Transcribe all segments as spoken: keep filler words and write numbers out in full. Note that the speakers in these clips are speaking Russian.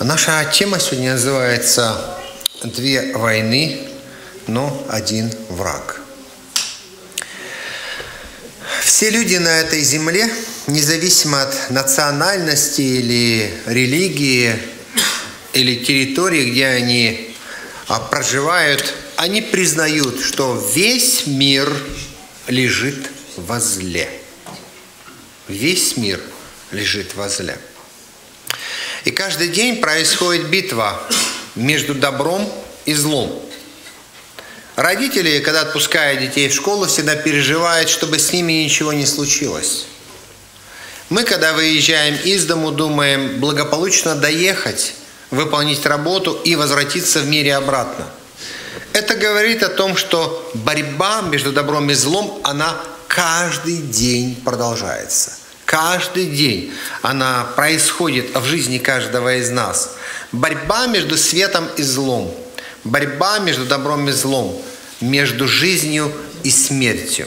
Наша тема сегодня называется «Две войны, но один враг». Все люди на этой земле, независимо от национальности или религии, или территории, где они проживают, они признают, что весь мир лежит во зле. Весь мир лежит во зле. И каждый день происходит битва между добром и злом. Родители, когда отпускают детей в школу, всегда переживают, чтобы с ними ничего не случилось. Мы, когда выезжаем из дому, думаем благополучно доехать, выполнить работу и возвратиться в мире обратно. Это говорит о том, что борьба между добром и злом, она каждый день продолжается. Каждый день она происходит в жизни каждого из нас. Борьба между светом и злом. Борьба между добром и злом. Между жизнью и смертью.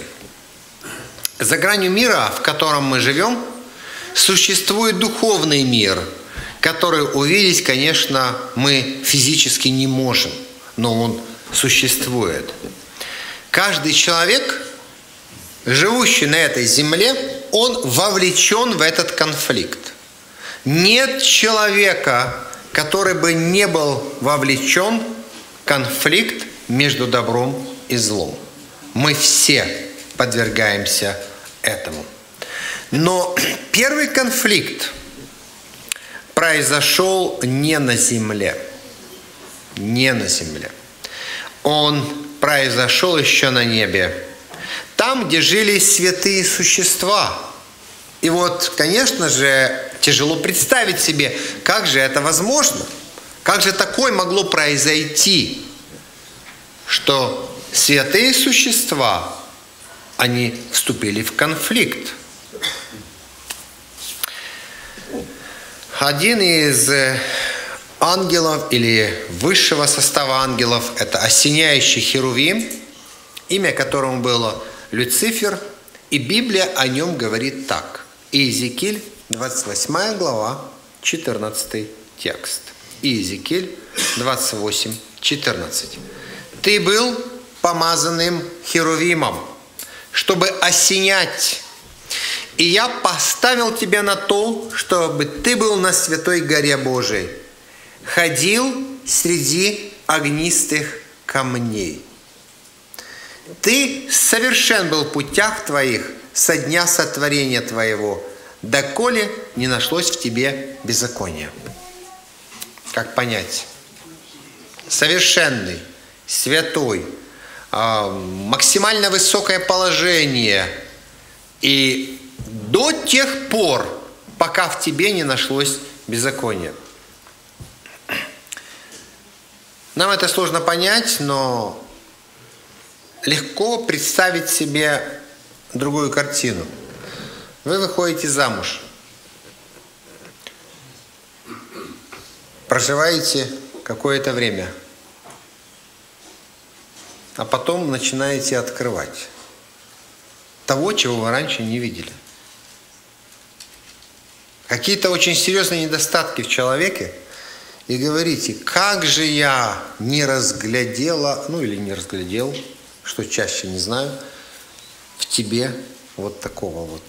За гранью мира, в котором мы живем, существует духовный мир, который увидеть, конечно, мы физически не можем, но он существует. Каждый человек, живущий на этой земле, он вовлечен в этот конфликт. Нет человека, который бы не был вовлечен в конфликт между добром и злом. Мы все подвергаемся этому. Но первый конфликт произошел не на земле. Не на земле. Он произошел еще на небе. Там, где жили святые существа. И вот, конечно же, тяжело представить себе, как же это возможно. Как же такое могло произойти, что святые существа, они вступили в конфликт. Один из ангелов или высшего состава ангелов, это осеняющий херувим, имя которому было Люцифер, и Библия о нем говорит так. Иезекииль, двадцать восьмая глава, четырнадцатый текст. Иезекииль двадцать восемь, четырнадцать. «Ты был помазанным херувимом, чтобы осенять, и я поставил тебя на то, чтобы ты был на святой горе Божией, ходил среди огнистых камней. Ты совершен был в путях твоих со дня сотворения твоего, доколе не нашлось в тебе беззакония». Как понять? Совершенный, святой, максимально высокое положение. И до тех пор, пока в тебе не нашлось беззакония. Нам это сложно понять, но легко представить себе другую картину. Вы выходите замуж, проживаете какое-то время, а потом начинаете открывать того, чего вы раньше не видели. Какие-то очень серьезные недостатки в человеке, и говорите, как же я не разглядела, ну или не разглядел, что чаще не знаю, в тебе вот такого вот.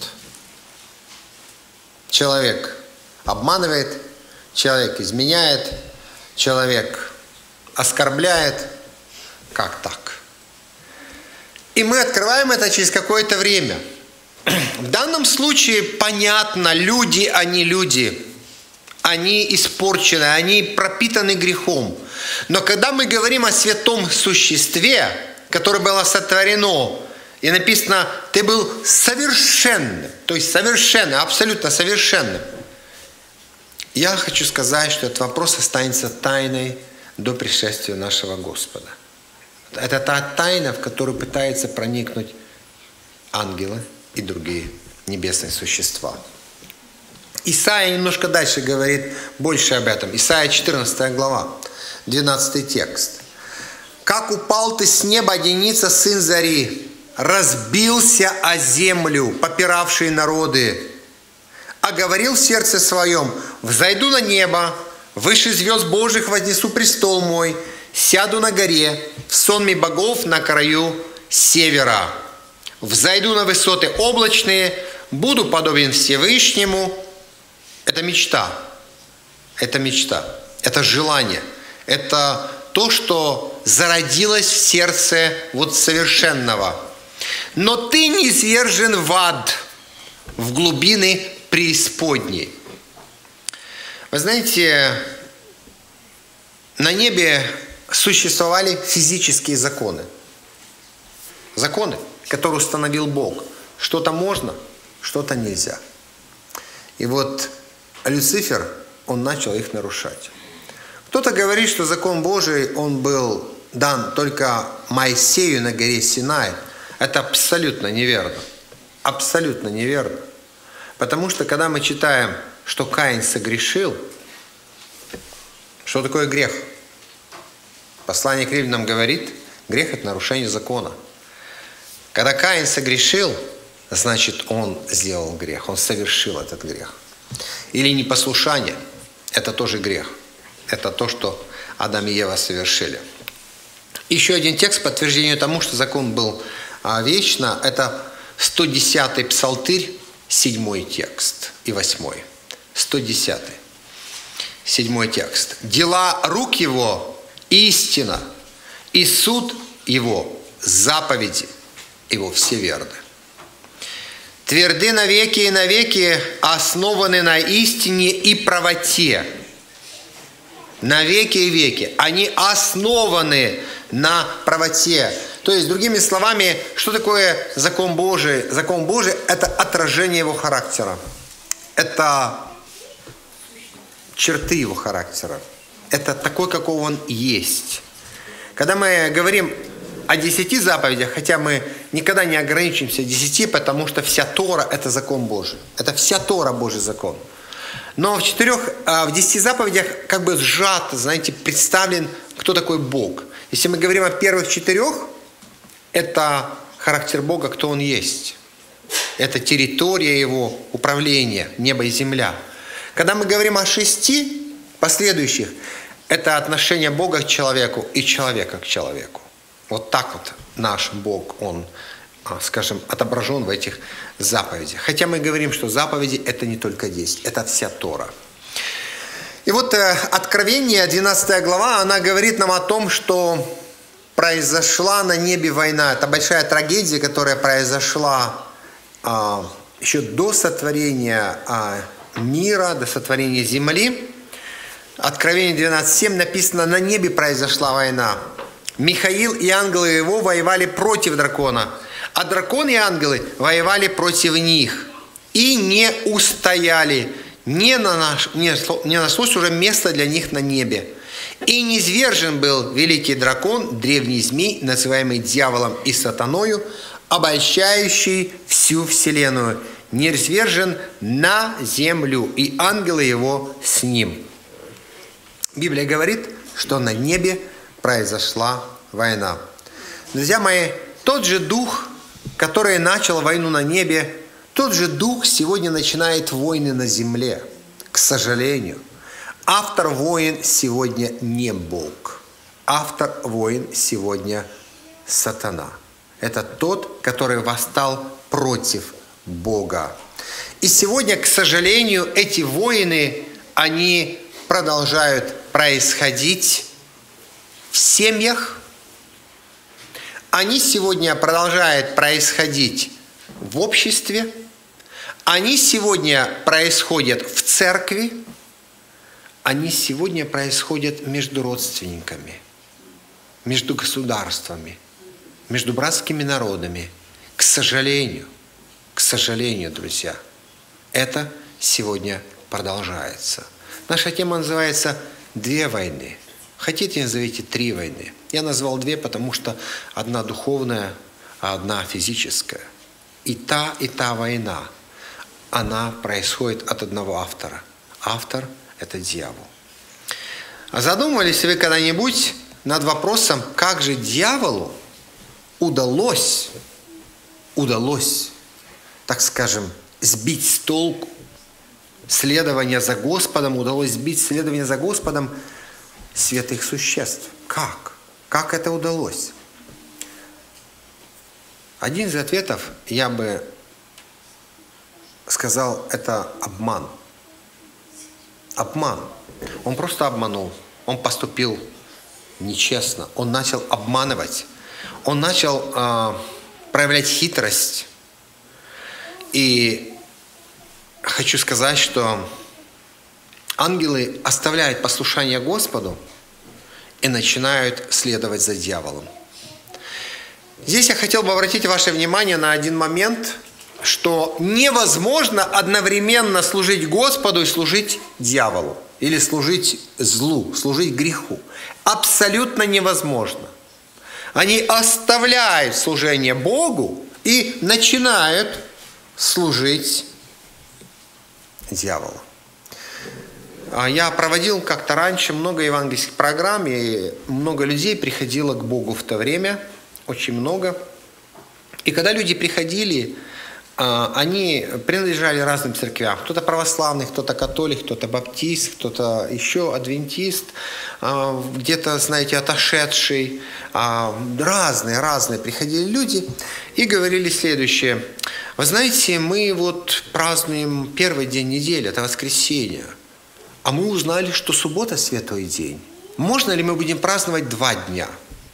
Человек обманывает, человек изменяет, человек оскорбляет. Как так? И мы открываем это через какое-то время. В данном случае понятно, люди, они люди. Они испорчены, они пропитаны грехом. Но когда мы говорим о святом существе, которое было сотворено, и написано, ты был совершенным, то есть совершенным, абсолютно совершенным. Я хочу сказать, что этот вопрос останется тайной до пришествия нашего Господа. Это та тайна, в которую пытаются проникнуть ангелы и другие небесные существа. Исайя немножко дальше говорит больше об этом. Исайя четырнадцатая глава, двенадцатый текст. «Как упал ты с неба, Деница, сын зари, разбился о землю, попиравшие народы, а говорил в сердце своем, взойду на небо, Выше звезд Божьих вознесу престол мой, сяду на горе, в сонме богов на краю севера. Взойду на высоты облачные, буду подобен Всевышнему. Это мечта. Это мечта. Это желание. Это то, что зародилось в сердце вот совершенного. Но ты не свержен в ад, в глубины преисподней. Вы знаете, на небе существовали физические законы. Законы, которые установил Бог. Что-то можно, что-то нельзя. И вот Люцифер, он начал их нарушать. Кто-то говорит, что закон Божий, он был дан только Моисею на горе Синай. Это абсолютно неверно. Абсолютно неверно. Потому что, когда мы читаем, что Каин согрешил, что такое грех? Послание к Римлянам говорит, грех – это нарушение закона. Когда Каин согрешил, значит, он сделал грех, он совершил этот грех. Или непослушание – это тоже грех. Это то, что Адам и Ева совершили. Еще один текст подтверждению тому, что закон был вечно, это сто десятый псалтырь, седьмой текст и восьмой. сто десятый, седьмой текст. «Дела рук его истина, и суд его заповеди его все верны. Тверды навеки и навеки, основаны на истине и правоте». Навеки и веки. Они основаны на правоте. То есть, другими словами, что такое закон Божий? Закон Божий – это отражение его характера. Это черты его характера. Это такой, какой он есть. Когда мы говорим о десяти заповедях, хотя мы никогда не ограничимся десяти, потому что вся Тора – это закон Божий. Это вся Тора – Божий закон. Но в четырех, в десяти заповедях как бы сжат, знаете, представлен, кто такой Бог. Если мы говорим о первых четырех, это характер Бога, кто Он есть. Это территория Его управления, небо и земля. Когда мы говорим о шести последующих, это отношение Бога к человеку и человека к человеку. Вот так вот наш Бог, Он, скажем, отображен в этих заповедях. Хотя мы говорим, что заповеди – это не только десять, это вся Тора. И вот Откровение, двенадцатая глава, она говорит нам о том, что произошла на небе война. Это большая трагедия, которая произошла а, еще до сотворения а, мира, до сотворения земли. Откровение двенадцать семь написано: «На небе произошла война. Михаил и ангелы его воевали против дракона, а дракон и ангелы воевали против них и не устояли. Не, на наш, не, не нашлось уже места для них на небе. И низвержен был великий дракон, древний змей, называемый дьяволом и сатаною, обольщающий всю вселенную, низвержен на землю, и ангелы его с ним». Библия говорит, что на небе произошла война. Друзья мои, тот же дух, который начал войну на небе, тот же дух сегодня начинает войны на земле. К сожалению, автор войн сегодня не Бог. Автор войн сегодня сатана. Это тот, который восстал против Бога. И сегодня, к сожалению, эти войны, они продолжают происходить в семьях. Они сегодня продолжают происходить в обществе. Они сегодня происходят в церкви. Они сегодня происходят между родственниками, между государствами, между братскими народами. К сожалению, к сожалению, друзья, это сегодня продолжается. Наша тема называется «Две войны». Хотите, назовите три войны. Я назвал две, потому что одна духовная, а одна физическая. И та, и та война, она происходит от одного автора. Автор – это дьявол. А задумывались ли вы когда-нибудь над вопросом, как же дьяволу удалось, удалось, так скажем, сбить с толку следования за Господом, удалось сбить следование за Господом святых существ. Как? Как это удалось? Один из ответов, я бы сказал, это обман. Обман. Он просто обманул. Он поступил нечестно. Он начал обманывать. Он начал э, проявлять хитрость. И хочу сказать, что ангелы оставляют послушание Господу и начинают следовать за дьяволом. Здесь я хотел бы обратить ваше внимание на один момент, что невозможно одновременно служить Господу и служить дьяволу. Или служить злу, служить греху. Абсолютно невозможно. Они оставляют служение Богу и начинают служить дьяволу. Я проводил как-то раньше много евангельских программ, и много людей приходило к Богу в то время, очень много. И когда люди приходили, они принадлежали разным церквям. Кто-то православный, кто-то католик, кто-то баптист, кто-то еще адвентист, где-то, знаете, отошедший. Разные, разные приходили люди и говорили следующее. Вы знаете, мы вот празднуем первый день недели, это воскресенье, а мы узнали, что суббота – святой день. Можно ли мы будем праздновать два дня?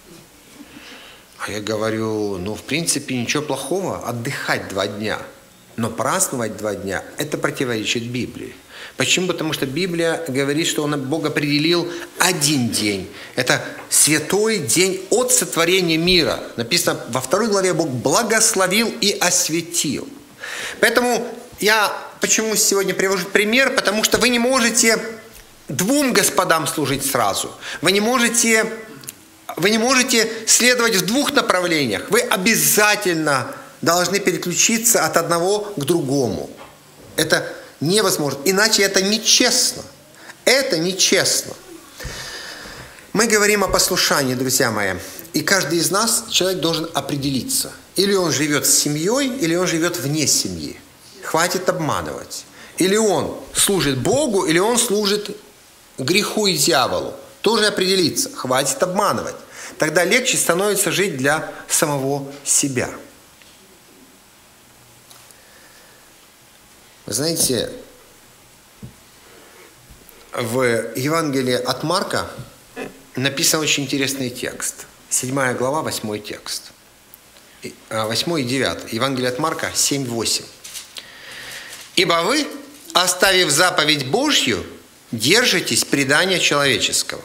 А я говорю, ну, в принципе, ничего плохого, отдыхать два дня. Но праздновать два дня – это противоречит Библии. Почему? Потому что Библия говорит, что Он, Бог определил один день. Это святой день от сотворения мира. Написано во второй главе, Бог благословил и осветил. Поэтому я почему сегодня привожу пример? Потому что вы не можете двум господам служить сразу. Вы не можете... Вы не можете следовать в двух направлениях. Вы обязательно должны переключиться от одного к другому. Это невозможно. Иначе это нечестно. Это нечестно. Мы говорим о послушании, друзья мои. И каждый из нас, человек должен определиться. Или он живет с семьей, или он живет вне семьи. Хватит обманывать. Или он служит Богу, или он служит греху и дьяволу. Тоже определиться, хватит обманывать. Тогда легче становится жить для самого себя. Вы знаете, в Евангелии от Марка написан очень интересный текст. Седьмая глава, восьмой текст. Восьмой и девятый. Евангелие от Марка семь восемь. «Ибо вы, оставив заповедь Божью, держитесь предания человеческого».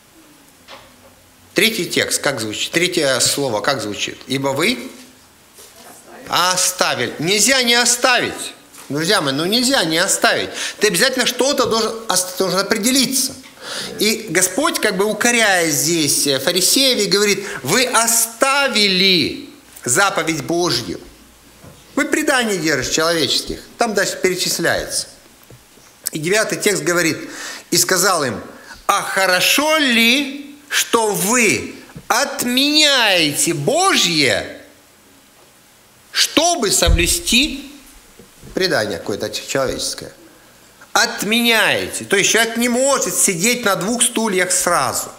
Третий текст, как звучит? Третье слово, как звучит? «Ибо вы оставили». Нельзя не оставить. Друзья мои, ну нельзя не оставить. Ты обязательно что-то должен, должен определиться. И Господь, как бы укоряя здесь фарисеев, говорит, вы оставили заповедь Божью. Вы предания держите человеческих. Там дальше перечисляется. И девятый текст говорит, и сказал им, а хорошо ли, что вы отменяете Божье, чтобы соблюсти предание какое-то человеческое? Отменяете. То есть человек не может сидеть на двух стульях сразу.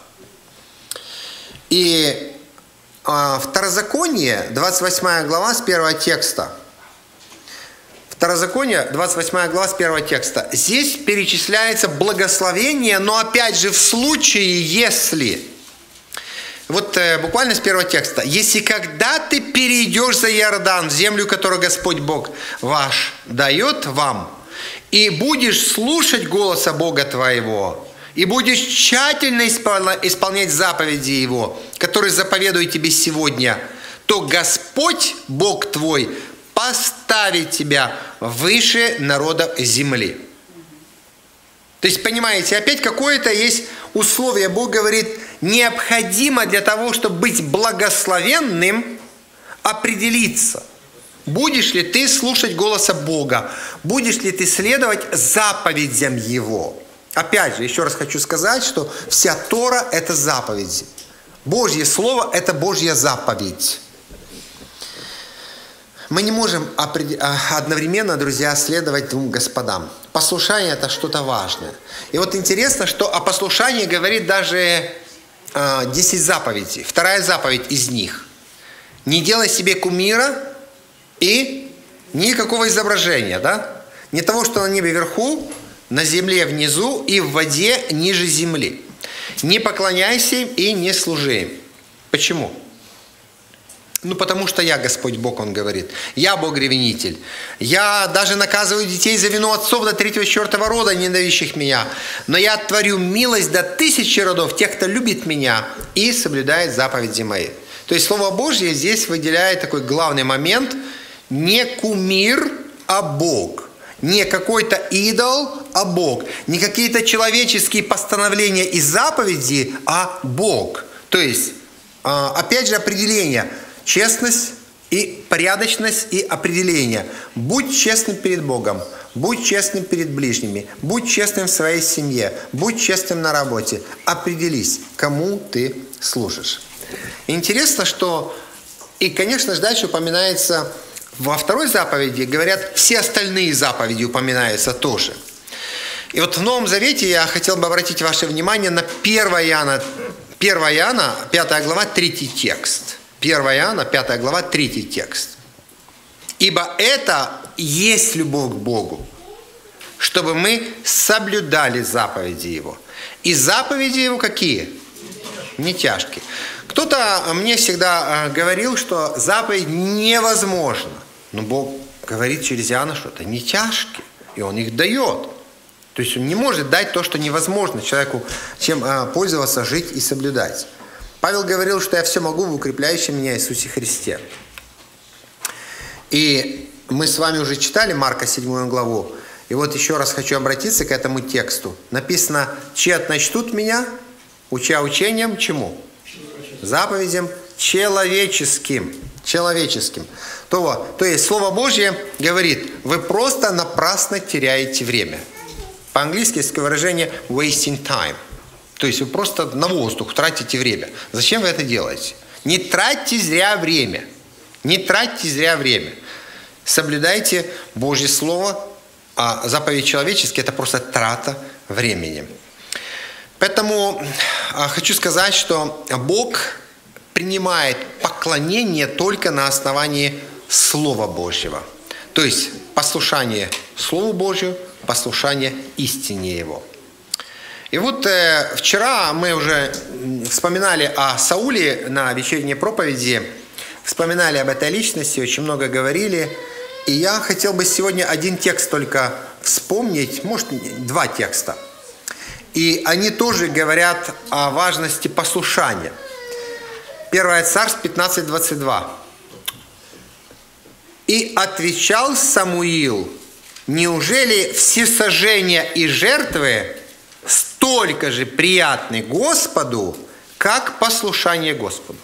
И э, Второзаконие, двадцать восьмая глава с первого текста. Второзаконие, двадцать восьмая глава с первого текста. Здесь перечисляется благословение, но опять же в случае, если... Вот э, буквально с первого текста. «Если когда ты перейдешь за Иордан, в землю, которую Господь Бог ваш дает вам, и будешь слушать голоса Бога твоего, и будешь тщательно исполнять заповеди Его, которые заповедует тебе сегодня, то Господь, Бог твой, поставит тебя выше народов земли». То есть, понимаете, опять какое-то есть условие. Бог говорит, необходимо для того, чтобы быть благословенным, определиться. Будешь ли ты слушать голоса Бога? Будешь ли ты следовать заповедям Его? Опять же, еще раз хочу сказать, что вся Тора – это заповеди. Божье Слово – это Божья заповедь. Мы не можем одновременно, друзья, следовать двум господам. Послушание – это что-то важное. И вот интересно, что о послушании говорит даже десять заповедей. Вторая заповедь из них. Не делай себе кумира и никакого изображения, да? Не того, что на небе вверху, на земле внизу и в воде ниже земли. Не поклоняйся им и не служи им. Почему? Ну, потому что я Господь Бог, Он говорит. Я Бог-ревнитель. Я даже наказываю детей за вину отцов до третьего, четвертого рода, ненавидящих меня. Но я творю милость до тысячи родов тех, кто любит меня и соблюдает заповеди мои. То есть Слово Божье здесь выделяет такой главный момент. Не кумир, а Бог. Не какой-то идол, а Бог. Не какие-то человеческие постановления и заповеди, а Бог. То есть, опять же, определение. Честность и порядочность и определение. Будь честным перед Богом. Будь честным перед ближними. Будь честным в своей семье. Будь честным на работе. Определись, кому ты служишь. Интересно, что... И, конечно же, дальше упоминается... Во второй заповеди, говорят, все остальные заповеди упоминаются тоже. И вот в Новом Завете я хотел бы обратить ваше внимание на первое Иоанна, первое Иоанна, пятая глава, третий текст. первое Иоанна, пятая глава, третий текст. «Ибо это есть любовь к Богу, чтобы мы соблюдали заповеди Его». И заповеди Его какие? Не тяжкие. Кто-то мне всегда говорил, что заповедь невозможна. Но Бог говорит через Иоанна, что это не тяжкие, и Он их дает. То есть Он не может дать то, что невозможно человеку, чем пользоваться, жить и соблюдать. Павел говорил, что я все могу в укрепляющем меня Иисусе Христе. И мы с вами уже читали Марка седьмую главу. И вот еще раз хочу обратиться к этому тексту. Написано, «Чет начнут меня, уча учением чему? Заповедям человеческим». Человеческим. То, то есть Слово Божье говорит, вы просто напрасно теряете время. По-английски есть выражение wasting time. То есть вы просто на воздух тратите время. Зачем вы это делаете? Не тратьте зря время. Не тратьте зря время. Соблюдайте Божье Слово, а заповедь человеческие – это просто трата времени. Поэтому хочу сказать, что Бог принимает поклонение только на основании Слова Божьего. То есть послушание Слову Божию, послушание истине Его. И вот э, вчера мы уже вспоминали о Сауле на вечерней проповеди, вспоминали об этой личности, очень много говорили. И я хотел бы сегодня один текст только вспомнить, может, два текста. И они тоже говорят о важности послушания. первое Царств пятнадцать двадцать два. «И отвечал Самуил, неужели всесожжения и жертвы столько же приятны Господу, как послушание Господу?»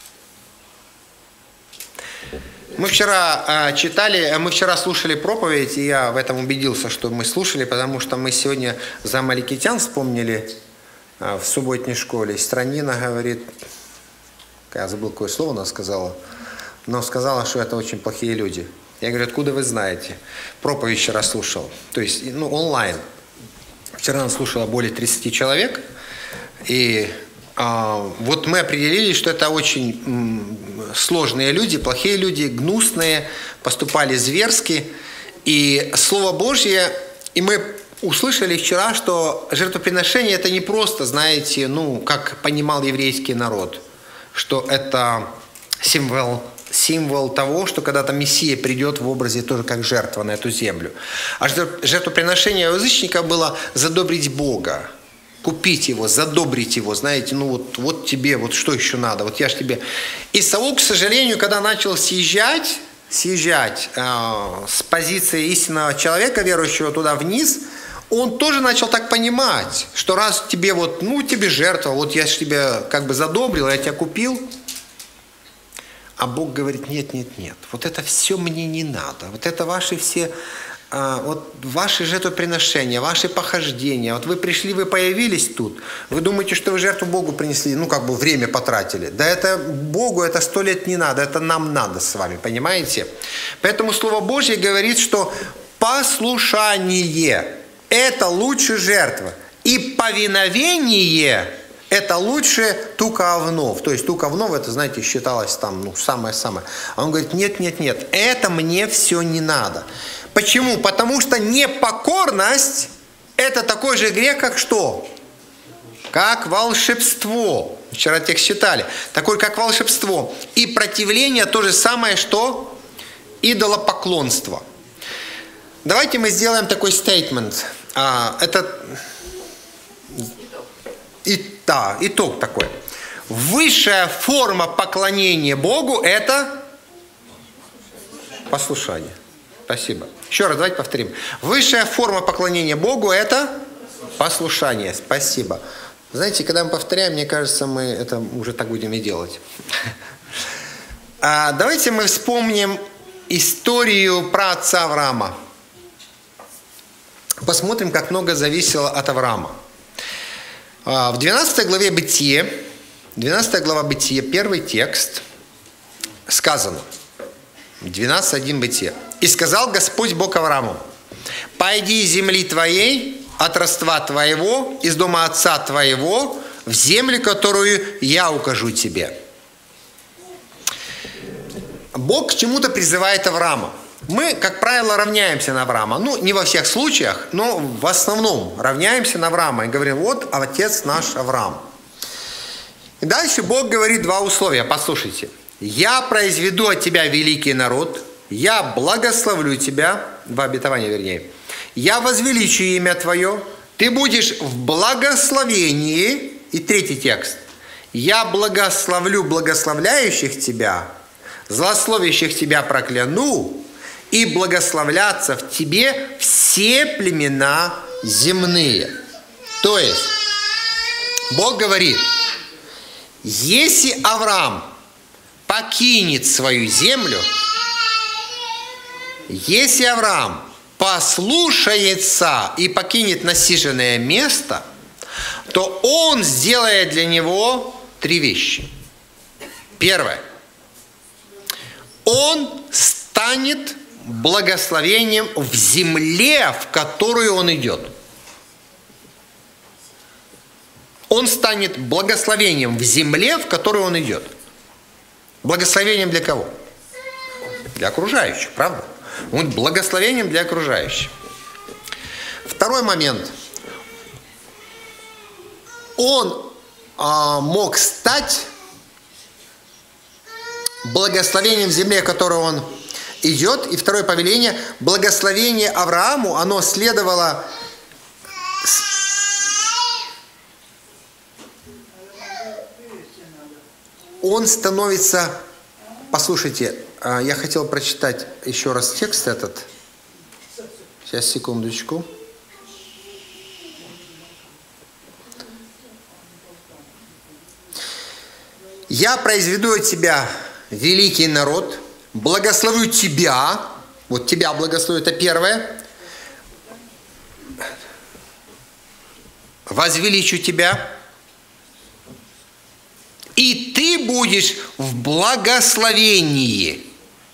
Мы вчера э, читали, мы вчера слушали проповедь, и я в этом убедился, что мы слушали, потому что мы сегодня за амаликитян вспомнили э, в субботней школе. Странина говорит, я забыл, какое слово она сказала, но сказала, что это очень плохие люди. Я говорю, откуда вы знаете? Проповедь вчера слушал, то есть ну, онлайн. Вчера она слушала более тридцати человек, и а, вот мы определили, что это очень м, сложные люди, плохие люди, гнусные, поступали зверски. И Слово Божье, и мы услышали вчера, что жертвоприношение это не просто, знаете, ну, как понимал еврейский народ, что это символ, символ того, что когда-то Мессия придет в образе тоже как жертва на эту землю. А жертвоприношение язычника было задобрить Бога, купить его, задобрить его, знаете, ну вот, вот тебе, вот что еще надо, вот я ж тебе. И Саул, к сожалению, когда начал съезжать, съезжать э, с позиции истинного человека, верующего туда вниз, он тоже начал так понимать, что раз тебе вот, ну тебе жертва, вот я ж тебя как бы задобрил, я тебя купил. А Бог говорит, нет, нет, нет, вот это все мне не надо, вот это ваши все а, вот ваши жертвоприношения, ваши похождения, вот вы пришли, вы появились тут, вы думаете, что вы жертву Богу принесли, ну как бы время потратили. Да это Богу это сто лет не надо, это нам надо с вами, понимаете? Поэтому Слово Божье говорит, что послушание – это лучше жертва, и повиновение – это лучше тука овнов. То есть тука овнов, это, знаете, считалось там, ну, самое-самое. А он говорит, нет, нет, нет, это мне все не надо. Почему? Потому что непокорность – это такой же грех, как что? Как волшебство. Вчера текст читали. Такой, как волшебство. И противление то же самое, что идолопоклонство. Давайте мы сделаем такой стейтмент. А, это... И, да, итог такой. Высшая форма поклонения Богу – это послушание. Спасибо. Еще раз давайте повторим. Высшая форма поклонения Богу – это послушание. Спасибо. Знаете, когда мы повторяем, мне кажется, мы это уже так будем и делать. А давайте мы вспомним историю про отца Авраама. Посмотрим, как много зависело от Авраама. В двенадцатой главе Бытие, двенадцатая глава Бытие, первый текст, сказано, двенадцать один Бытие. «И сказал Господь Бог Аврааму, пойди из земли твоей, от родства твоего, из дома отца твоего, в землю, которую я укажу тебе». Бог к чему-то призывает Авраама. Мы, как правило, равняемся на Авраама. Ну, не во всех случаях, но в основном равняемся на Авраама. И говорим, вот отец наш Авраам. И дальше Бог говорит два условия. Послушайте. «Я произведу от тебя великий народ, я благословлю тебя», два обетования вернее, «я возвеличу имя твое, ты будешь в благословении». И третий текст. «Я благословлю благословляющих тебя, злословящих тебя прокляну, и благословлятся в тебе все племена земные». То есть, Бог говорит, если Авраам покинет свою землю, если Авраам послушается и покинет насиженное место, то он сделает для него три вещи. Первое. Он станет благословением в земле, в которую он идет. Он станет благословением в земле, в которую он идет. Благословением для кого? Для окружающих, правда? Он благословением для окружающих. Второй момент. Он а, мог стать благословением в земле, в которую он идет. И второе повеление, благословение Аврааму, оно следовало он становится, послушайте, я хотел прочитать еще раз текст этот. Сейчас, секундочку. «Я произведу от тебя великий народ, благословлю тебя», вот тебя благословлю, это первое, «возвеличу тебя, и ты будешь в благословении.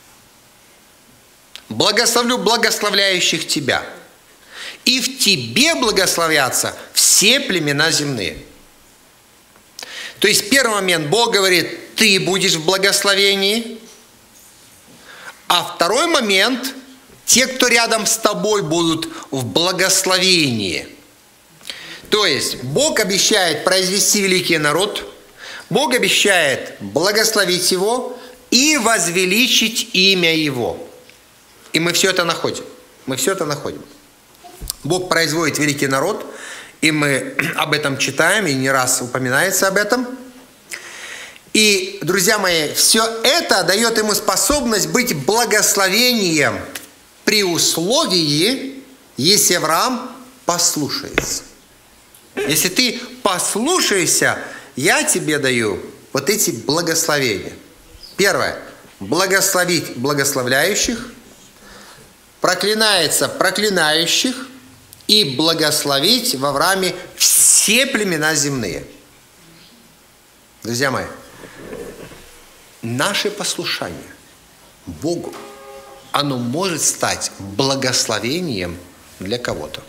Благословлю благословляющих тебя, и в тебе благословятся все племена земные». То есть первый момент Бог говорит, ты будешь в благословении, а второй момент, те, кто рядом с тобой, будут в благословении. То есть Бог обещает произвести великий народ, Бог обещает благословить его и возвеличить имя его. И мы все это находим. Мы все это находим. Бог производит великий народ, и мы об этом читаем, и не раз упоминается об этом. И, друзья мои, все это дает ему способность быть благословением при условии, если Авраам послушается. Если ты послушаешься, я тебе даю вот эти благословения. Первое. Благословить благословляющих. проклинается проклинающих и благословить в Аврааме все племена земные. Друзья мои, наше послушание Богу, оно может стать благословением для кого-то.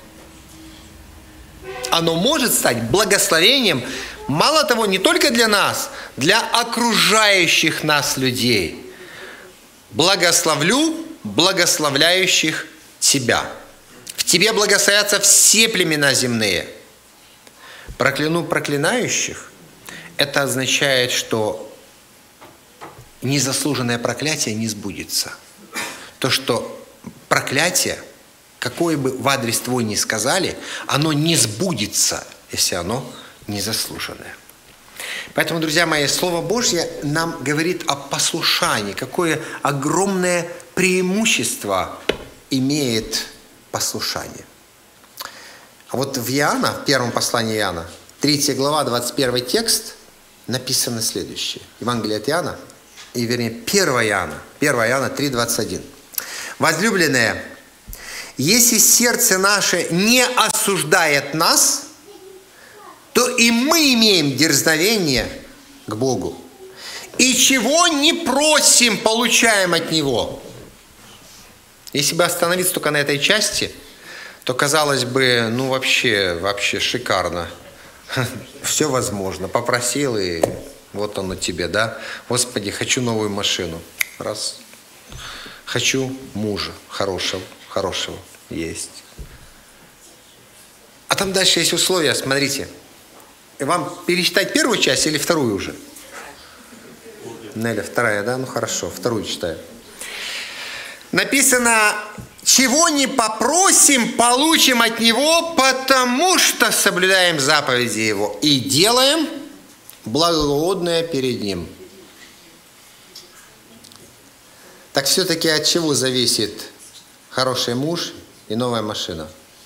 Оно может стать благословением, мало того, не только для нас, для окружающих нас людей. Благословлю благословляющих тебя. В тебе благословятся все племена земные. Прокляну проклинающих, это означает, что незаслуженное проклятие не сбудется. То, что проклятие, какое бы в адрес твой ни сказали, оно не сбудется, если оно незаслуженное. Поэтому, друзья мои, Слово Божье нам говорит о послушании, какое огромное преимущество имеет послушание. А вот в Иоанна, в первом послании Иоанна, третья глава, двадцать первый текст, написано следующее. Евангелие от Иоанна, и вернее, первое Иоанна, первое Иоанна три, двадцать один. Возлюбленные, если сердце наше не осуждает нас, то и мы имеем дерзновение к Богу. И чего не просим, получаем от Него. Если бы остановиться только на этой части, то казалось бы, ну вообще, вообще шикарно. Все возможно. Попросил, и вот оно тебе, да? Господи, хочу новую машину. Раз. Хочу мужа хорошего, хорошего. Есть. А там дальше есть условия, смотрите. Вам перечитать первую часть или вторую уже? Неля, вторая, да? Ну хорошо, вторую читаю. Написано, чего не попросим, получим от Него, потому что соблюдаем заповеди Его и делаем благоугодное перед Ним. Так все-таки от чего зависит хороший муж и новая машина?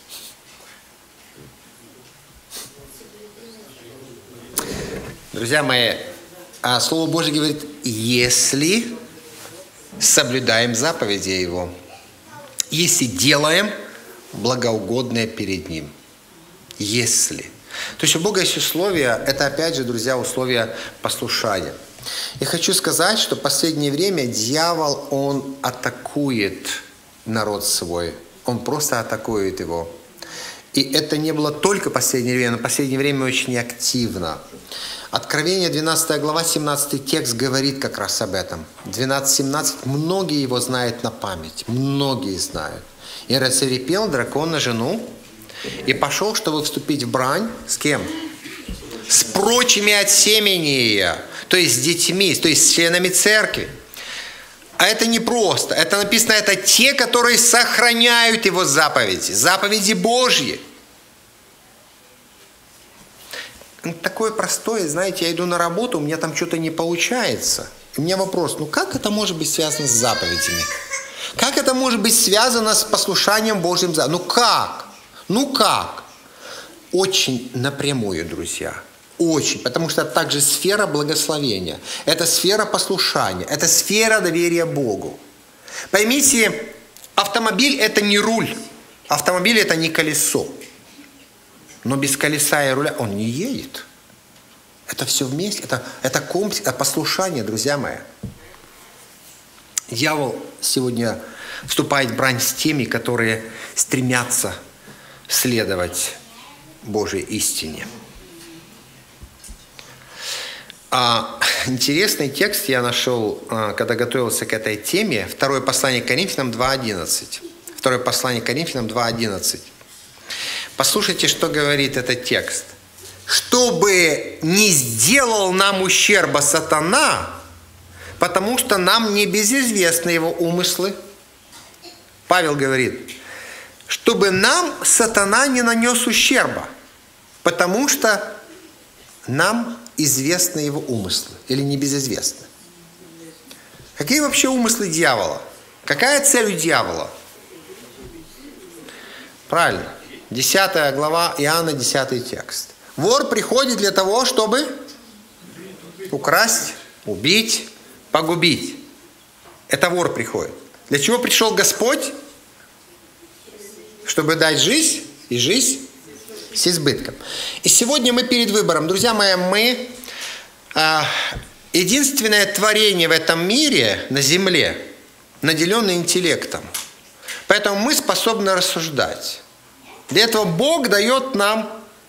Друзья мои, Слово Божье говорит, если соблюдаем заповеди Его, если делаем благоугодное перед Ним. Если. То есть у Бога есть условия, это опять же, друзья, условия послушания. Я хочу сказать, что в последнее время дьявол, он атакует народ свой. Он просто атакует его. И это не было только в последнее время, но в последнее время очень активно. Откровение, двенадцатая глава, семнадцатый текст говорит как раз об этом. двенадцать семнадцать, многие его знают на память, многие знают. И рассвирепел дракон на жену, и пошел, чтобы вступить в брань с кем? С прочими от семени ее, то есть с детьми, то есть с членами церкви. А это не просто, это написано, это те, которые сохраняют его заповеди, заповеди Божьи. Такое простое, знаете, я иду на работу, у меня там что-то не получается. И у меня вопрос, ну как это может быть связано с заповедями? Как это может быть связано с послушанием Божьим? Ну как? Ну как? Очень напрямую, друзья. Очень. Потому что это также сфера благословения. Это сфера послушания. Это сфера доверия Богу. Поймите, автомобиль это не руль. Автомобиль это не колесо. Но без колеса и руля он не едет. Это все вместе. Это, это комплекс, это послушание, друзья мои. Дьявол сегодня вступает в брань с теми, которые стремятся следовать Божьей истине. А, интересный текст я нашел, когда готовился к этой теме. Второе послание к Коринфянам два одиннадцать. Второе послание к Коринфянам два одиннадцать. Послушайте, что говорит этот текст. «Чтобы не сделал нам ущерба сатана, потому что нам не безызвестны его умыслы». Павел говорит, чтобы нам сатана не нанес ущерба, потому что нам известны его умыслы или не безызвестны. Какие вообще умыслы дьявола? Какая цель у дьявола? Правильно. десятая глава Иоанна, десятый текст. Вор приходит для того, чтобы украсть, убить, погубить. Это вор приходит. Для чего пришел Господь? чтобы дать жизнь и жизнь с избытком. И сегодня мы перед выбором. Друзья мои, мы э, единственное творение в этом мире, на земле, наделенное интеллектом. Поэтому мы способны рассуждать. Для этого Бог дает нам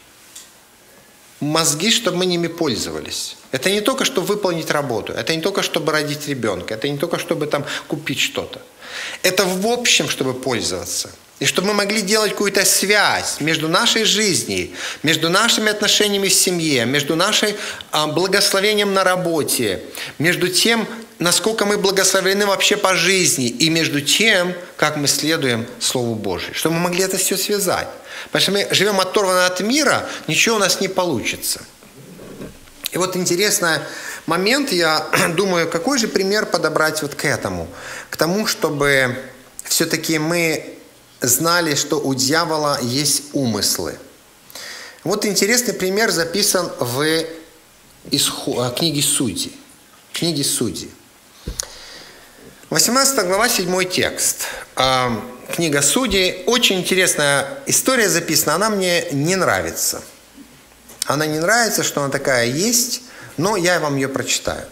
мозги, чтобы мы ними пользовались. Это не только, чтобы выполнить работу, это не только, чтобы родить ребенка, это не только, чтобы там купить что-то. Это в общем, чтобы пользоваться. И чтобы мы могли делать какую-то связь между нашей жизнью, между нашими отношениями в семье, между нашим а, благословением на работе, между тем, насколько мы благословены вообще по жизни, и между тем, как мы следуем Слову Божьему. Чтобы мы могли это все связать. Потому что мы живем оторванно от мира, ничего у нас не получится. И вот интересный момент, я думаю, какой же пример подобрать вот к этому? К тому, чтобы все-таки мы знали, что у дьявола есть умыслы. Вот интересный пример записан в исход... книге Судей. Книге Судей. восемнадцатая глава, седьмой текст. Книга Судей. Очень интересная история записана. Она мне не нравится. Она не нравится, что она такая есть, но я вам ее прочитаю.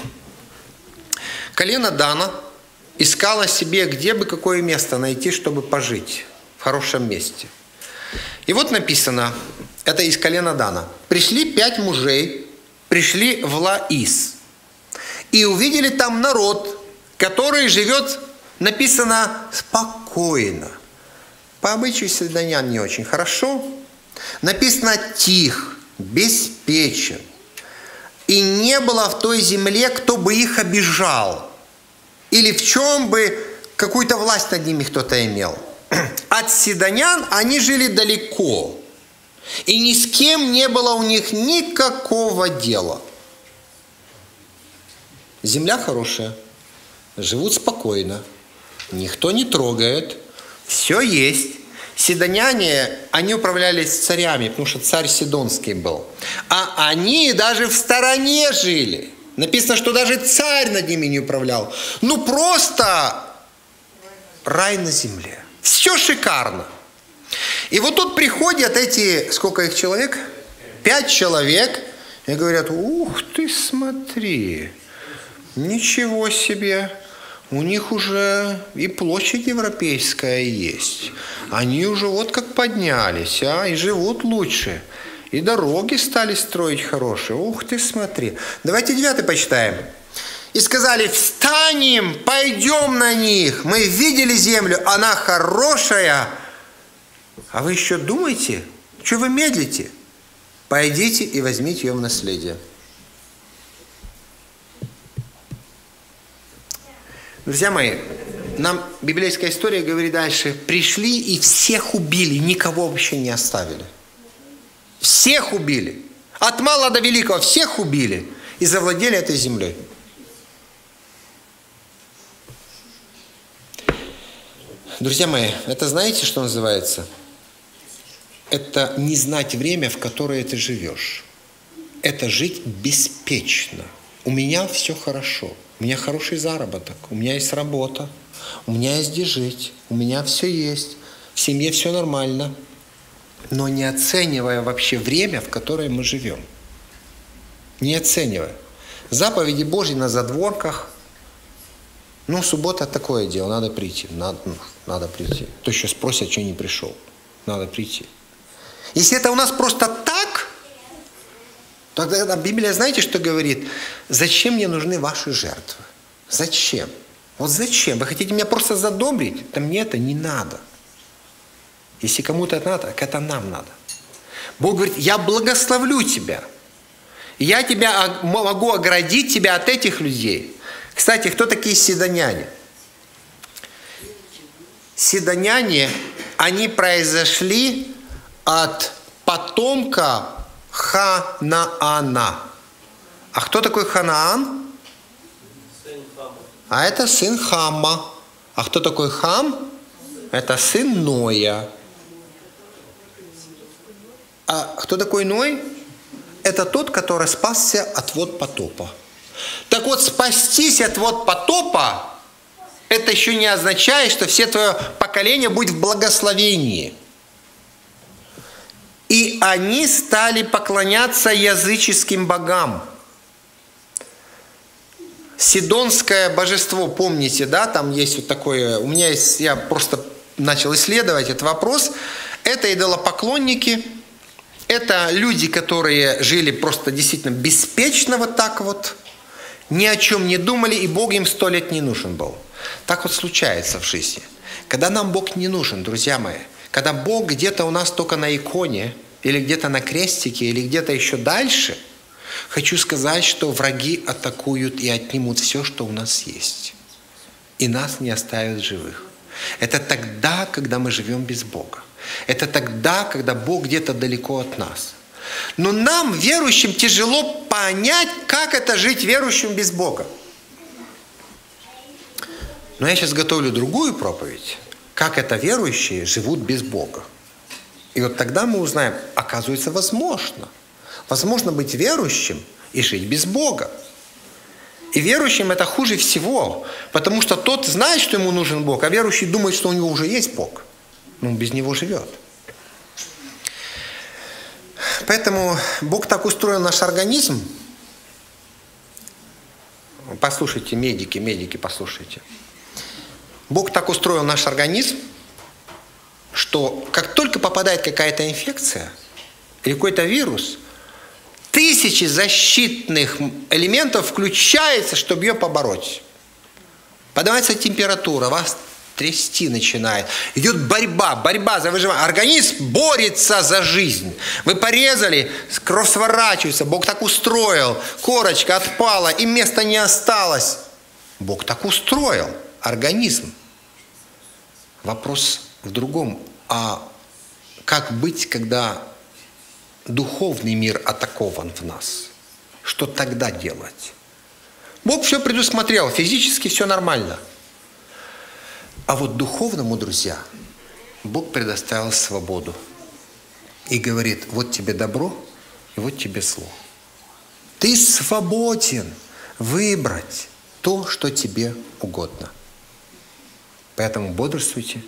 Колено Дана искала себе, где бы какое место найти, чтобы пожить в хорошем месте. И вот написано, это из колена Дана. Пришли пять мужей, пришли в Лаис, и увидели там народ, который живет, написано, спокойно. По обычаю сидонян не очень хорошо. Написано тих, беспечен. И не было в той земле, кто бы их обижал. Или в чем бы какую-то власть над ними кто-то имел. От сидонян они жили далеко. И ни с кем не было у них никакого дела. Земля хорошая. Живут спокойно. Никто не трогает. Все есть. Сидоняне, они управлялись царями, потому что царь Сидонский был. А они даже в стороне жили. Написано, что даже царь над ними не управлял. Ну просто рай на земле. Все шикарно. И вот тут приходят эти, сколько их человек? Пять человек. И говорят, ух ты, смотри, ничего себе. У них уже и площадь европейская есть. Они уже вот как поднялись, а, и живут лучше. И дороги стали строить хорошие. Ух ты, смотри. Давайте девятый почитаем. И сказали, встанем, пойдем на них. Мы видели землю, она хорошая. А вы еще думаете? Что вы медлите? Пойдите и возьмите ее в наследие. Друзья мои, нам библейская история говорит дальше. Пришли и всех убили, никого вообще не оставили. Всех убили. От мала до великого всех убили. И завладели этой землей. Друзья мои, это знаете, что называется? Это не знать время, в которое ты живешь. Это жить беспечно. У меня все хорошо. У меня хороший заработок. У меня есть работа. У меня есть где жить. У меня все есть. В семье все нормально. Но не оценивая вообще время, в которое мы живем. Не оценивая. Заповеди Божьи на задворках. Ну, суббота такое дело. Надо прийти. Надо, надо прийти. То еще спросят, что не пришел. Надо прийти. Если это у нас просто так, тогда Библия, знаете, что говорит? Зачем мне нужны ваши жертвы? Зачем? Вот зачем? Вы хотите меня просто задобрить? Да мне это не надо. Если кому-то это надо, так это нам надо. Бог говорит, я благословлю тебя. Я тебя могу оградить тебя от этих людей. Кстати, кто такие сидоняне? Сидоняне, они произошли от потомка Ханаана. А кто такой Ханаан? А это сын Хама. А кто такой Хам? Это сын Ноя. А кто такой Ной? Это тот, который спасся от вод потопа. Так вот, спастись от вод потопа это еще не означает, что все твое поколение будет в благословении. И они стали поклоняться языческим богам. Сидонское божество, помните, да, там есть вот такое, у меня есть, я просто начал исследовать этот вопрос. Это идолопоклонники, это люди, которые жили просто действительно беспечно вот так вот, ни о чем не думали, и Бог им сто лет не нужен был. Так вот случается в жизни. Когда нам Бог не нужен, друзья мои, когда Бог где-то у нас только на иконе, или где-то на крестике, или где-то еще дальше, хочу сказать, что враги атакуют и отнимут все, что у нас есть. И нас не оставят живых. Это тогда, когда мы живем без Бога. Это тогда, когда Бог где-то далеко от нас. Но нам, верующим, тяжело понять, как это жить верующим без Бога. Но я сейчас готовлю другую проповедь, как это верующие живут без Бога. И вот тогда мы узнаем, оказывается, возможно. Возможно быть верующим и жить без Бога. И верующим это хуже всего, потому что тот знает, что ему нужен Бог, а верующий думает, что у него уже есть Бог. Но он без него живет. Поэтому Бог так устроил наш организм. Послушайте, медики, медики, послушайте. Бог так устроил наш организм, что как только попадает какая-то инфекция или какой-то вирус, тысячи защитных элементов включаются, чтобы ее побороть. Поднимается температура, вас трясти начинает. Идет борьба, борьба за выживание. Организм борется за жизнь. Вы порезали, кровь сворачивается. Бог так устроил. Корочка отпала, и места не осталось. Бог так устроил организм. Вопрос в другом. А как быть, когда духовный мир атакован в нас? Что тогда делать? Бог все предусмотрел, физически все нормально. А вот духовному, друзья, Бог предоставил свободу. И говорит, вот тебе добро, и вот тебе зло. Ты свободен выбрать то, что тебе угодно. Поэтому бодрствуйте.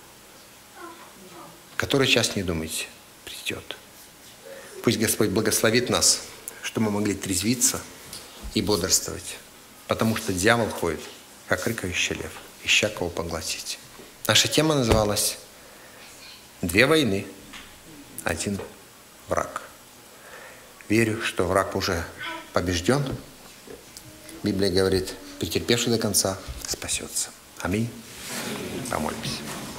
Который час не думайте, придет. Пусть Господь благословит нас, чтобы мы могли трезвиться и бодрствовать. Потому что дьявол ходит, как рыкающий лев, ища кого поглотить. Наша тема называлась «Две войны, один враг». Верю, что враг уже побежден. Библия говорит, претерпевший до конца спасется. Аминь. Помолимся.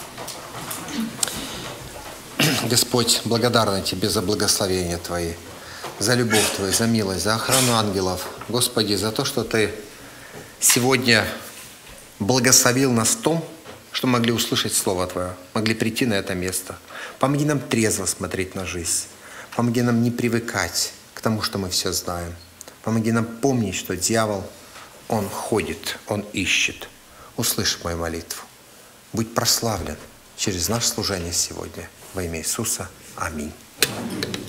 Господь, благодарны Тебе за благословение Твои, за любовь Твою, за милость, за охрану ангелов. Господи, за то, что Ты сегодня благословил нас в том, что могли услышать Слово Твое, могли прийти на это место. Помоги нам трезво смотреть на жизнь. Помоги нам не привыкать к тому, что мы все знаем. Помоги нам помнить, что дьявол, он ходит, он ищет. Услышь мою молитву. Будь прославлен через наше служение сегодня. Во имя Иисуса. Аминь.